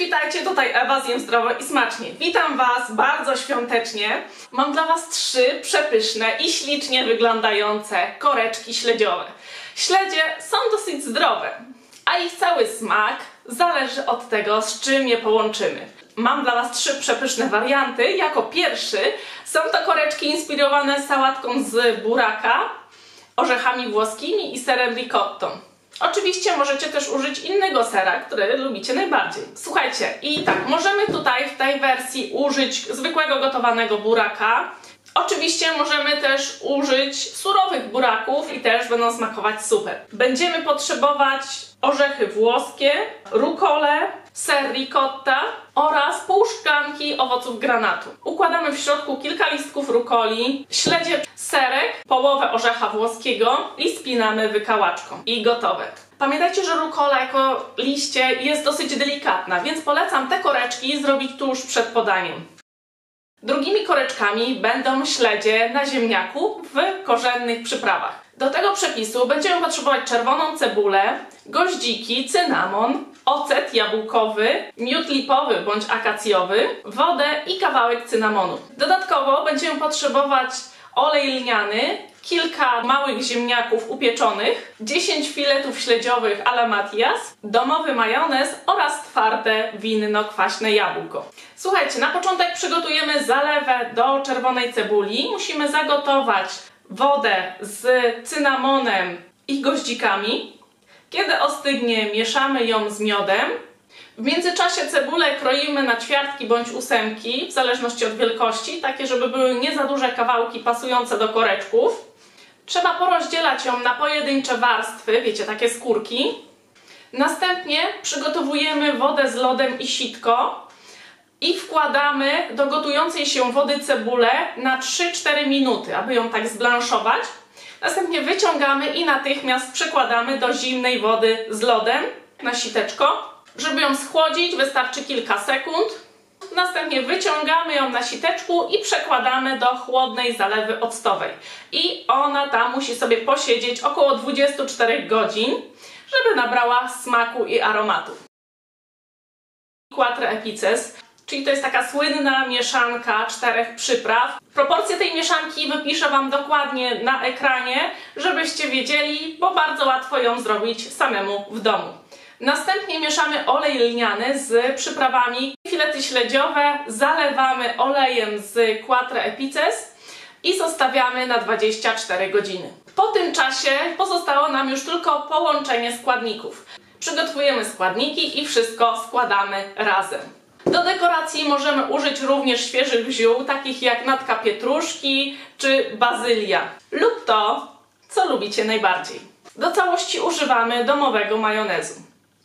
witajcie, tutaj Ewa, zjem zdrowo i smacznie. Witam Was bardzo świątecznie. Mam dla Was 3 przepyszne i ślicznie wyglądające koreczki śledziowe. Śledzie są dosyć zdrowe, a ich cały smak zależy od tego, z czym je połączymy. Mam dla Was 3 przepyszne warianty. Jako pierwszy są to koreczki inspirowane sałatką z buraka, orzechami włoskimi i serem ricottą. Oczywiście możecie też użyć innego sera, który lubicie najbardziej. Słuchajcie, i tak, możemy tutaj w tej wersji użyć zwykłego gotowanego buraka. Oczywiście możemy też użyć surowych buraków i też będą smakować super. Będziemy potrzebować orzechy włoskie, rukolę, ser ricotta oraz pół szklanki owoców granatu. Układamy w środku kilka listków rukoli, śledzie, serek, połowę orzecha włoskiego i spinamy wykałaczką. I gotowe. Pamiętajcie, że rukola jako liście jest dosyć delikatna, więc polecam te koreczki zrobić tuż przed podaniem. Drugimi koreczkami będą śledzie na ziemniaku w korzennych przyprawach. Do tego przepisu będziemy potrzebować czerwoną cebulę, goździki, cynamon, ocet jabłkowy, miód lipowy bądź akacjowy, wodę i kawałek cynamonu. Dodatkowo będziemy potrzebować olej lniany, kilka małych ziemniaków upieczonych, 10 filetów śledziowych à la Matias, domowy majonez oraz twarde winno-kwaśne jabłko. Słuchajcie, na początek przygotujemy zalewę do czerwonej cebuli. Musimy zagotować wodę z cynamonem i goździkami. Kiedy ostygnie, mieszamy ją z miodem. W międzyczasie cebulę kroimy na ćwiartki bądź ósemki, w zależności od wielkości, takie żeby były nie za duże kawałki pasujące do koreczków. Trzeba porozdzielać ją na pojedyncze warstwy, wiecie, takie skórki. Następnie przygotowujemy wodę z lodem i sitko i wkładamy do gotującej się wody cebulę na 3-4 minuty, aby ją tak zblanszować. Następnie wyciągamy i natychmiast przekładamy do zimnej wody z lodem na siteczko. Żeby ją schłodzić, wystarczy kilka sekund. Następnie wyciągamy ją na siteczku i przekładamy do chłodnej zalewy octowej. I ona tam musi sobie posiedzieć około 24 godzin, żeby nabrała smaku i aromatu. Quatre Epices, czyli to jest taka słynna mieszanka 4 przypraw. Proporcje tej mieszanki wypiszę Wam dokładnie na ekranie, żebyście wiedzieli, bo bardzo łatwo ją zrobić samemu w domu. Następnie mieszamy olej lniany z przyprawami. Filety śledziowe zalewamy olejem z Quatre Epices i zostawiamy na 24 godziny. Po tym czasie pozostało nam już tylko połączenie składników. Przygotowujemy składniki i wszystko składamy razem. Do dekoracji możemy użyć również świeżych ziół, takich jak natka pietruszki czy bazylia lub to, co lubicie najbardziej. Do całości używamy domowego majonezu.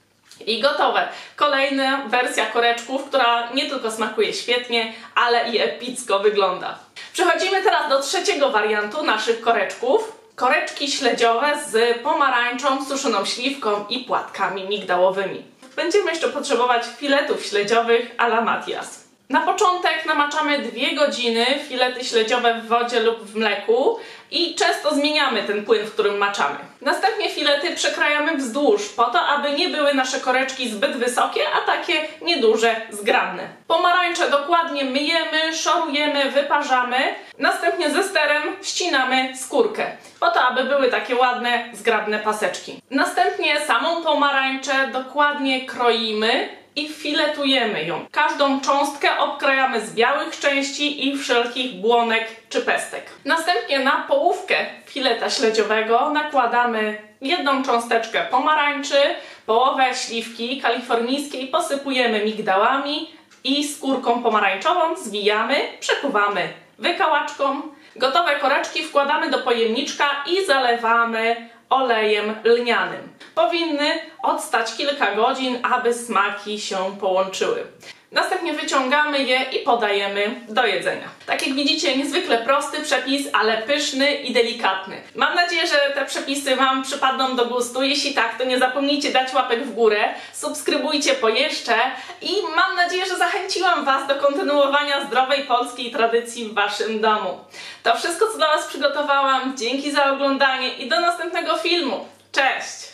I gotowe. Kolejna wersja koreczków, która nie tylko smakuje świetnie, ale i epicko wygląda. Przechodzimy teraz do trzeciego wariantu naszych koreczków. Koreczki śledziowe z pomarańczą, suszoną śliwką i płatkami migdałowymi. Będziemy jeszcze potrzebować filetów śledziowych à la Matias. Na początek namaczamy 2 godziny filety śledziowe w wodzie lub w mleku i często zmieniamy ten płyn, w którym maczamy. Następnie filety przekrajamy wzdłuż, po to, aby nie były nasze koreczki zbyt wysokie, a takie nieduże, zgrabne. Pomarańcze dokładnie myjemy, szorujemy, wyparzamy. Następnie ze sterem ścinamy skórkę, po to, aby były takie ładne, zgrabne paseczki. Następnie samą pomarańczę dokładnie kroimy i filetujemy ją. Każdą cząstkę obkrajamy z białych części i wszelkich błonek czy pestek. Następnie na połówkę fileta śledziowego nakładamy 1 cząsteczkę pomarańczy, połowę śliwki kalifornijskiej, posypujemy migdałami i skórką pomarańczową zwijamy, przekuwamy wykałaczką. Gotowe koreczki wkładamy do pojemniczka i zalewamy olejem lnianym. Powinny odstać kilka godzin, aby smaki się połączyły. Następnie wyciągamy je i podajemy do jedzenia. Tak jak widzicie, niezwykle prosty przepis, ale pyszny i delikatny. Mam nadzieję, że te przepisy Wam przypadną do gustu. Jeśli tak, to nie zapomnijcie dać łapek w górę, subskrybujcie po jeszcze i mam nadzieję, że zachęciłam Was do kontynuowania zdrowej polskiej tradycji w Waszym domu. To wszystko, co dla Was przygotowałam. Dzięki za oglądanie i do następnego filmu. Cześć!